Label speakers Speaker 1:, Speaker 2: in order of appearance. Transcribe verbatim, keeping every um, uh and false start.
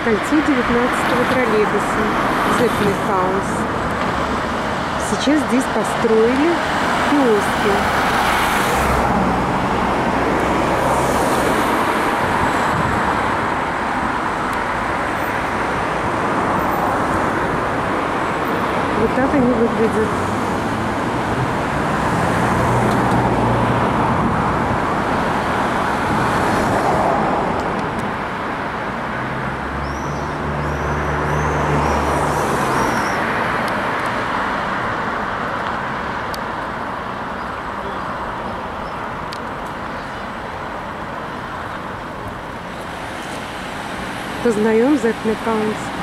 Speaker 1: кольцо девятнадцатого троллейбуса Зеппелинхаус. Сейчас здесь построили киоски. Вот так они выглядят. Познаем Зеппелинхаус.